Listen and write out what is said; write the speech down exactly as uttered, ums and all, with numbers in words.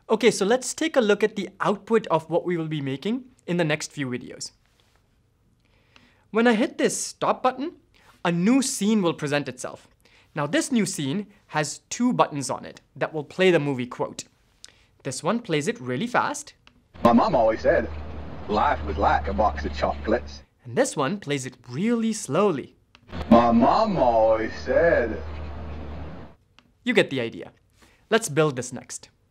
Okay, so let's take a look at the output of what we will be making in the next few videos. When I hit this stop button, a new scene will present itself. Now this new scene has two buttons on it that will play the movie quote. This one plays it really fast. My mum always said, life was like a box of chocolates. And this one plays it really slowly. My mum always said. You get the idea. Let's build this next.